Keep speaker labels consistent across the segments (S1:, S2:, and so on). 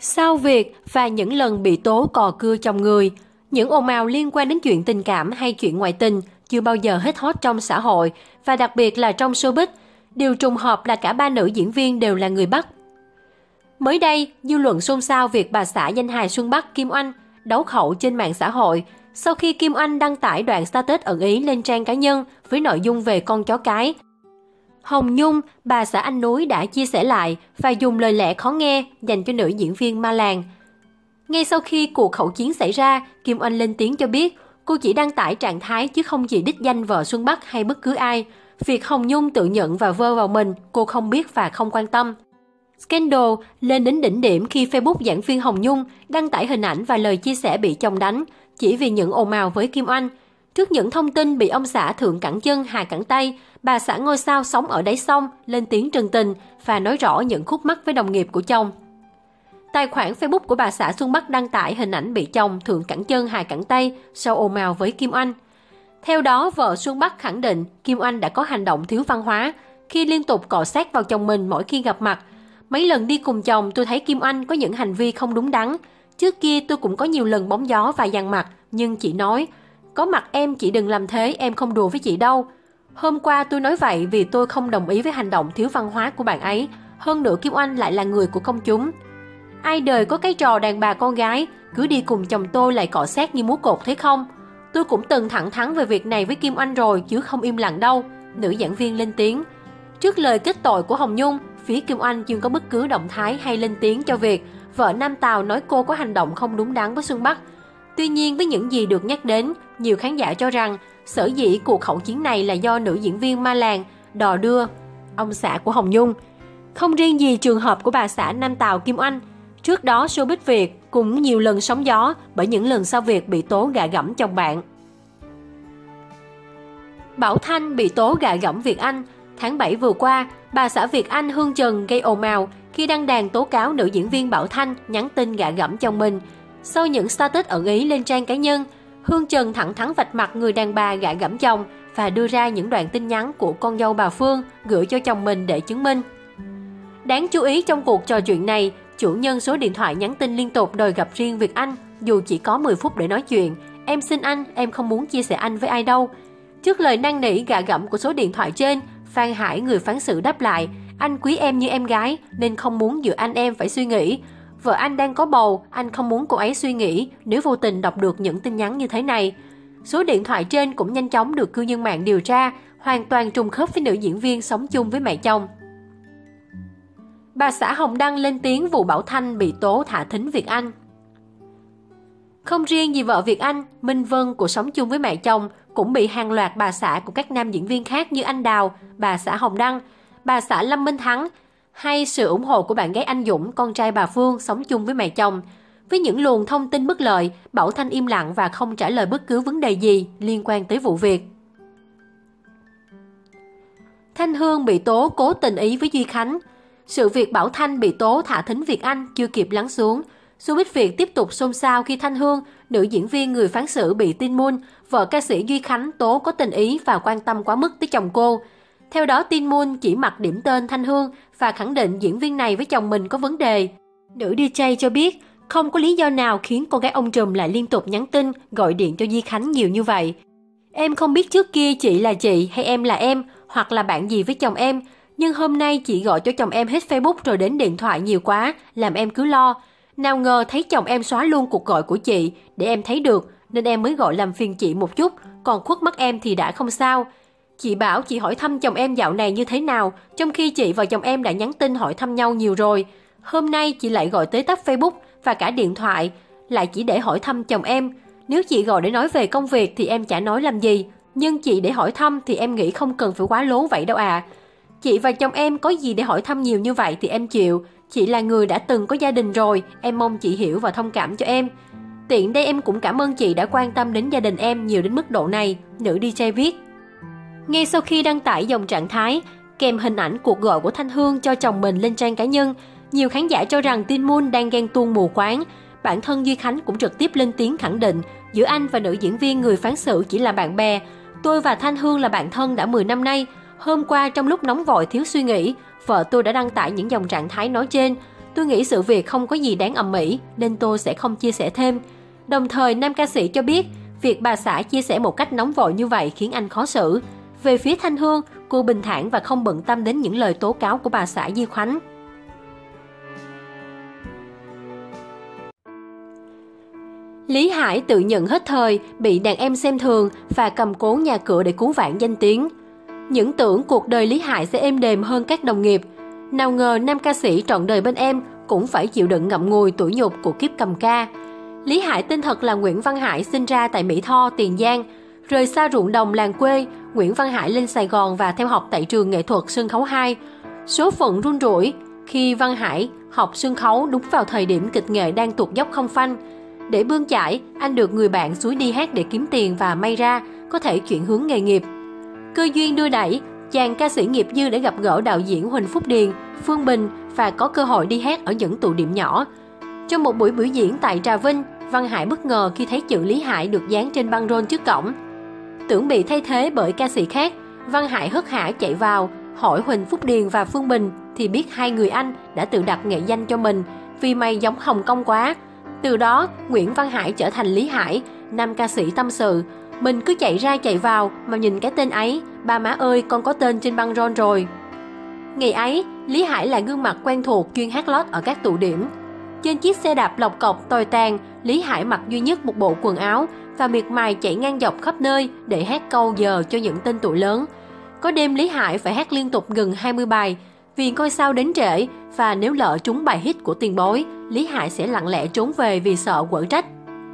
S1: Sao Việt và những lần bị tố cò cưa trong người. Những ồn ào liên quan đến chuyện tình cảm hay chuyện ngoại tình chưa bao giờ hết hot trong xã hội và đặc biệt là trong showbiz. Điều trùng hợp là cả ba nữ diễn viên đều là người Bắc. Mới đây, dư luận xôn xao việc bà xã danh hài Xuân Bắc Kim Oanh đấu khẩu trên mạng xã hội sau khi Kim Oanh đăng tải đoạn status ẩn ý lên trang cá nhân với nội dung về con chó cái. Hồng Nhung, bà xã Anh Núi đã chia sẻ lại và dùng lời lẽ khó nghe dành cho nữ diễn viên Ma Làng. Ngay sau khi cuộc khẩu chiến xảy ra, Kim Oanh lên tiếng cho biết cô chỉ đăng tải trạng thái chứ không chỉ đích danh vợ Xuân Bắc hay bất cứ ai. Việc Hồng Nhung tự nhận và vơ vào mình, cô không biết và không quan tâm. Scandal lên đến đỉnh điểm khi Facebook giảng viên Hồng Nhung đăng tải hình ảnh và lời chia sẻ bị chồng đánh chỉ vì những ồn ào với Kim Oanh. Trước những thông tin bị ông xã thượng cẳng chân hạ cẳng tay, bà xã ngôi sao sống ở đáy sông lên tiếng trần tình và nói rõ những khúc mắc với đồng nghiệp của chồng. Tài khoản Facebook của bà xã Xuân Bắc đăng tải hình ảnh bị chồng thượng cẳng chân hạ cẳng tay sau ồn ào với Kim Oanh. Theo đó, vợ Xuân Bắc khẳng định Kim Oanh đã có hành động thiếu văn hóa khi liên tục cọ sát vào chồng mình mỗi khi gặp mặt. Mấy lần đi cùng chồng tôi thấy Kim Oanh có những hành vi không đúng đắn. Trước kia tôi cũng có nhiều lần bóng gió và dằn mặt, nhưng chị nói, có mặt em chị đừng làm thế, em không đùa với chị đâu. Hôm qua tôi nói vậy vì tôi không đồng ý với hành động thiếu văn hóa của bạn ấy. Hơn nữa Kim Oanh lại là người của công chúng. Ai đời có cái trò đàn bà con gái, cứ đi cùng chồng tôi lại cọ sát như múa cột thế không? Tôi cũng từng thẳng thắn về việc này với Kim Oanh rồi chứ không im lặng đâu, nữ giảng viên lên tiếng. Trước lời kết tội của Hồng Nhung, phía Kim Oanh chưa có bất cứ động thái hay lên tiếng cho việc vợ Nam Tào nói cô có hành động không đúng đắn với Xuân Bắc. Tuy nhiên với những gì được nhắc đến, nhiều khán giả cho rằng sở dĩ cuộc khẩu chiến này là do nữ diễn viên Ma Làng đò đưa ông xã của Hồng Nhung. Không riêng gì trường hợp của bà xã Nam Tào Kim Oanh, trước đó showbiz Việt cũng nhiều lần sóng gió bởi những lần Sao Việt bị tố gạ gẫm chồng bạn. Bảo Thanh bị tố gạ gẫm Việt Anh. Tháng 7 vừa qua, bà xã Việt Anh Hương Trần gây ồn ào khi đăng đàn tố cáo nữ diễn viên Bảo Thanh nhắn tin gạ gẫm chồng mình. Sau những status ẩn ý lên trang cá nhân, Hương Trần thẳng thắn vạch mặt người đàn bà gạ gẫm chồng và đưa ra những đoạn tin nhắn của con dâu bà Phương gửi cho chồng mình để chứng minh. Đáng chú ý trong cuộc trò chuyện này, chủ nhân số điện thoại nhắn tin liên tục đòi gặp riêng Việt Anh dù chỉ có 10 phút để nói chuyện. Em xin anh, em không muốn chia sẻ anh với ai đâu. Trước lời năn nỉ gạ gẫm của số điện thoại trên, Phan Hải, người phán xử đáp lại, anh quý em như em gái nên không muốn giữa anh em phải suy nghĩ. Vợ anh đang có bầu, anh không muốn cô ấy suy nghĩ nếu vô tình đọc được những tin nhắn như thế này. Số điện thoại trên cũng nhanh chóng được cư dân mạng điều tra, hoàn toàn trùng khớp với nữ diễn viên sống chung với mẹ chồng. Bà xã Hồng Đăng lên tiếng vụ Bảo Thanh bị tố thả thính Việt Anh. Không riêng gì vợ Việt Anh, Minh Vân của sống chung với mẹ chồng cũng bị hàng loạt bà xã của các nam diễn viên khác như anh Đào, bà xã Hồng Đăng, bà xã Lâm Minh Thắng hay sự ủng hộ của bạn gái anh Dũng, con trai bà Phương sống chung với mẹ chồng. Với những luồng thông tin bất lợi, Bảo Thanh im lặng và không trả lời bất cứ vấn đề gì liên quan tới vụ việc. Thanh Hương bị tố cố tình ý với Duy Khánh. Sự việc Bảo Thanh bị tố thả thính Việt Anh chưa kịp lắng xuống. Showbiz Việt tiếp tục xôn xao khi Thanh Hương, nữ diễn viên người phán xử bị tin Moon, vợ ca sĩ Duy Khánh tố có tình ý và quan tâm quá mức tới chồng cô. Theo đó, tin Moon chỉ mặc điểm tên Thanh Hương và khẳng định diễn viên này với chồng mình có vấn đề. Nữ DJ cho biết không có lý do nào khiến con gái ông trùm lại liên tục nhắn tin, gọi điện cho Duy Khánh nhiều như vậy. Em không biết trước kia chị là chị hay em là em hoặc là bạn gì với chồng em, nhưng hôm nay chị gọi cho chồng em hết Facebook rồi đến điện thoại nhiều quá, làm em cứ lo. Nào ngờ thấy chồng em xóa luôn cuộc gọi của chị để em thấy được, nên em mới gọi làm phiền chị một chút, còn khuất mắt em thì đã không sao. Chị bảo chị hỏi thăm chồng em dạo này như thế nào, trong khi chị và chồng em đã nhắn tin hỏi thăm nhau nhiều rồi. Hôm nay chị lại gọi tới tắt Facebook và cả điện thoại, lại chỉ để hỏi thăm chồng em. Nếu chị gọi để nói về công việc thì em chả nói làm gì, nhưng chị để hỏi thăm thì em nghĩ không cần phải quá lố vậy đâu à. Chị và chồng em có gì để hỏi thăm nhiều như vậy thì em chịu. Chị là người đã từng có gia đình rồi, em mong chị hiểu và thông cảm cho em. Tiện đây em cũng cảm ơn chị đã quan tâm đến gia đình em nhiều đến mức độ này, nữ DJ viết. Ngay sau khi đăng tải dòng trạng thái, kèm hình ảnh cuộc gọi của Thanh Hương cho chồng mình lên trang cá nhân, nhiều khán giả cho rằng Tin Moon đang ghen tuông mù quáng. Bản thân Duy Khánh cũng trực tiếp lên tiếng khẳng định giữa anh và nữ diễn viên người phán xử chỉ là bạn bè. Tôi và Thanh Hương là bạn thân đã 10 năm nay. Hôm qua trong lúc nóng vội thiếu suy nghĩ, vợ tôi đã đăng tải những dòng trạng thái nói trên. Tôi nghĩ sự việc không có gì đáng ầm ĩ nên tôi sẽ không chia sẻ thêm. Đồng thời, nam ca sĩ cho biết việc bà xã chia sẻ một cách nóng vội như vậy khiến anh khó xử. Về phía Thanh Hương, cô bình thản và không bận tâm đến những lời tố cáo của bà xã Di Khoánh. Lý Hải tự nhận hết thời, bị đàn em xem thường và cầm cố nhà cửa để cứu vãn danh tiếng. Những tưởng cuộc đời Lý Hải sẽ êm đềm hơn các đồng nghiệp. Nào ngờ nam ca sĩ trọn đời bên em cũng phải chịu đựng ngậm ngùi tủi nhục của kiếp cầm ca. Lý Hải tên thật là Nguyễn Văn Hải, sinh ra tại Mỹ Tho, Tiền Giang. Rời xa ruộng đồng làng quê, Nguyễn Văn Hải lên Sài Gòn và theo học tại trường nghệ thuật sân khấu 2. Số phận run rủi khi Văn Hải học sân khấu đúng vào thời điểm kịch nghệ đang tuột dốc không phanh. Để bươn chải, anh được người bạn xúi đi hát để kiếm tiền và may ra có thể chuyển hướng nghề nghiệp. Cơ duyên đưa đẩy, chàng ca sĩ nghiệp dư đã gặp gỡ đạo diễn Huỳnh Phúc Điền, Phương Bình và có cơ hội đi hát ở những tụ điểm nhỏ. Trong một buổi biểu diễn tại Trà Vinh, Văn Hải bất ngờ khi thấy chữ Lý Hải được dán trên băng rôn trước cổng. Tưởng bị thay thế bởi ca sĩ khác, Văn Hải hớt hải chạy vào, hỏi Huỳnh Phúc Điền và Phương Bình thì biết hai người anh đã tự đặt nghệ danh cho mình vì mày giống Hồng Kông quá. Từ đó, Nguyễn Văn Hải trở thành Lý Hải. Nam ca sĩ tâm sự, mình cứ chạy ra chạy vào mà nhìn cái tên ấy, ba má ơi con có tên trên băng rôn rồi. Ngày ấy, Lý Hải là gương mặt quen thuộc chuyên hát lót ở các tụ điểm. Trên chiếc xe đạp lọc cọc tồi tàn, Lý Hải mặc duy nhất một bộ quần áo và miệt mài chạy ngang dọc khắp nơi để hát câu giờ cho những tên tuổi lớn. Có đêm Lý Hải phải hát liên tục gần 20 bài vì ngôi sao đến trễ, và nếu lỡ trúng bài hit của tiền bối, Lý Hải sẽ lặng lẽ trốn về vì sợ quở trách.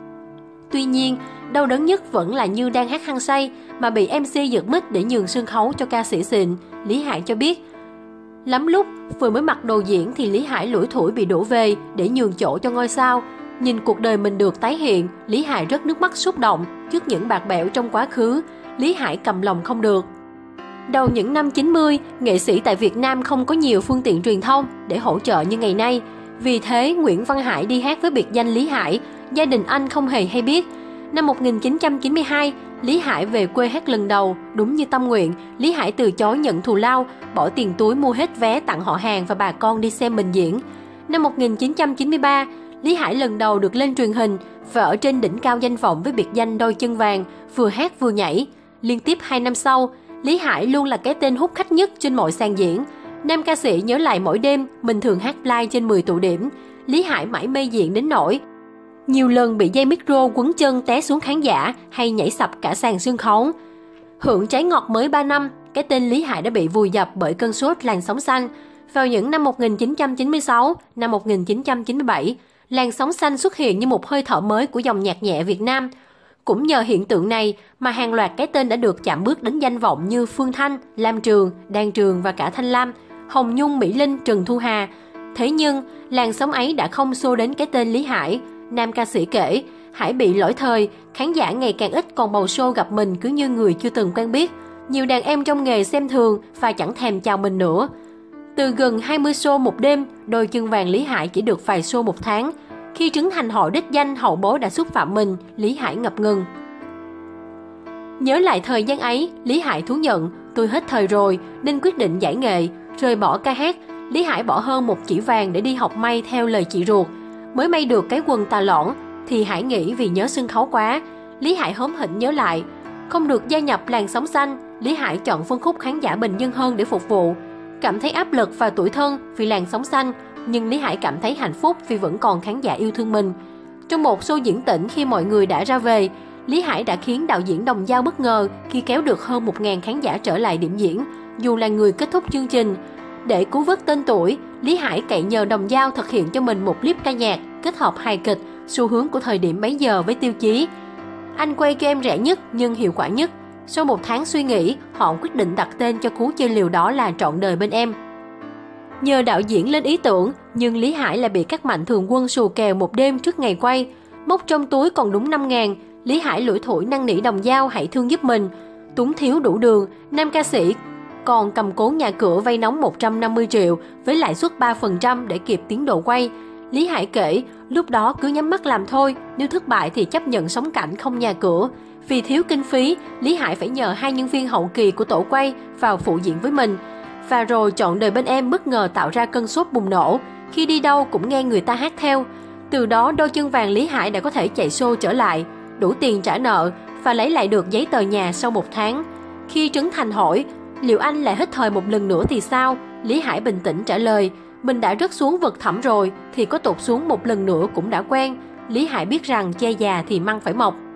S1: Tuy nhiên, đau đớn nhất vẫn là như đang hát hăng say mà bị MC giật mic để nhường sân khấu cho ca sĩ xịn. Lý Hải cho biết, lắm lúc vừa mới mặc đồ diễn thì Lý Hải lủi thủi bị đổ về để nhường chỗ cho ngôi sao. Nhìn cuộc đời mình được tái hiện, Lý Hải rớt nước mắt xúc động trước những bạc bẽo trong quá khứ. Lý Hải cầm lòng không được. Đầu những năm 90, nghệ sĩ tại Việt Nam không có nhiều phương tiện truyền thông để hỗ trợ như ngày nay. Vì thế, Nguyễn Văn Hải đi hát với biệt danh Lý Hải, gia đình anh không hề hay biết. Năm 1992, Lý Hải về quê hát lần đầu, đúng như tâm nguyện, Lý Hải từ chối nhận thù lao, bỏ tiền túi mua hết vé tặng họ hàng và bà con đi xem mình diễn. Năm 1993, Lý Hải lần đầu được lên truyền hình và ở trên đỉnh cao danh vọng với biệt danh Đôi Chân Vàng, vừa hát vừa nhảy. Liên tiếp 2 năm sau, Lý Hải luôn là cái tên hút khách nhất trên mọi sàn diễn. Nam ca sĩ nhớ lại mỗi đêm mình thường hát live trên 10 tụ điểm. Lý Hải mãi mê diện đến nỗi nhiều lần bị dây micro quấn chân té xuống khán giả hay nhảy sập cả sàn sân khấu. Hưởng trái ngọt mới 3 năm, cái tên Lý Hải đã bị vùi dập bởi cơn sốt làn sóng xanh. Vào những năm 1996, năm 1997, làn sóng xanh xuất hiện như một hơi thở mới của dòng nhạc nhẹ Việt Nam. Cũng nhờ hiện tượng này mà hàng loạt cái tên đã được chạm bước đến danh vọng như Phương Thanh, Lam Trường, Đan Trường và cả Thanh Lam, Hồng Nhung, Mỹ Linh, Trần Thu Hà. Thế nhưng, làn sóng ấy đã không xô đến cái tên Lý Hải. Nam ca sĩ kể, Hải bị lỗi thời, khán giả ngày càng ít còn bầu show gặp mình cứ như người chưa từng quen biết. Nhiều đàn em trong nghề xem thường và chẳng thèm chào mình nữa. Từ gần 20 show một đêm, Đôi Chân Vàng Lý Hải chỉ được vài show một tháng. Khi trứng thành hội đích danh hậu bối đã xúc phạm mình, Lý Hải ngập ngừng. Nhớ lại thời gian ấy, Lý Hải thú nhận, tôi hết thời rồi nên quyết định giải nghệ, rời bỏ ca hát. Lý Hải bỏ hơn 1 chỉ vàng để đi học may theo lời chị ruột. Mới may được cái quần tà lõn thì Hải nghĩ vì nhớ sân khấu quá. Lý Hải hóm hỉnh nhớ lại, không được gia nhập làn sóng xanh, Lý Hải chọn phân khúc khán giả bình dân hơn để phục vụ. Cảm thấy áp lực và tủi thân vì làn sóng xanh, nhưng Lý Hải cảm thấy hạnh phúc vì vẫn còn khán giả yêu thương mình. Trong một show diễn tĩnh khi mọi người đã ra về, Lý Hải đã khiến đạo diễn Đồng Dao bất ngờ khi kéo được hơn 1.000 khán giả trở lại điểm diễn, dù là người kết thúc chương trình. Để cứu vớt tên tuổi, Lý Hải cậy nhờ Đồng Dao thực hiện cho mình một clip ca nhạc kết hợp hài kịch, xu hướng của thời điểm bấy giờ với tiêu chí. Anh quay cho em rẻ nhất nhưng hiệu quả nhất. Sau 1 tháng suy nghĩ, họ quyết định đặt tên cho cú chơi liều đó là Trọn Đời Bên Em. Nhờ đạo diễn lên ý tưởng, nhưng Lý Hải lại bị các mạnh thường quân xù kèo một đêm trước ngày quay. Móc trong túi còn đúng 5.000, Lý Hải lủi thủi năn nỉ Đồng Dao hãy thương giúp mình. Túng thiếu đủ đường, nam ca sĩ còn cầm cố nhà cửa vay nóng 150 triệu với lãi suất 3% để kịp tiến độ quay. Lý Hải kể, lúc đó cứ nhắm mắt làm thôi, nếu thất bại thì chấp nhận sống cảnh không nhà cửa. Vì thiếu kinh phí, Lý Hải phải nhờ 2 nhân viên hậu kỳ của tổ quay vào phụ diễn với mình. Và rồi Trọn Đời Bên Em bất ngờ tạo ra cơn sốt bùng nổ. khi đi đâu cũng nghe người ta hát theo. Từ đó đôi chân vàng Lý Hải đã có thể chạy xô trở lại, đủ tiền trả nợ và lấy lại được giấy tờ nhà sau 1 tháng. Khi Trấn Thành hỏi, liệu anh lại hít thời một lần nữa thì sao? Lý Hải bình tĩnh trả lời, mình đã rớt xuống vực thẳm rồi thì có tụt xuống một lần nữa cũng đã quen. Lý Hải biết rằng che già thì măng phải mọc.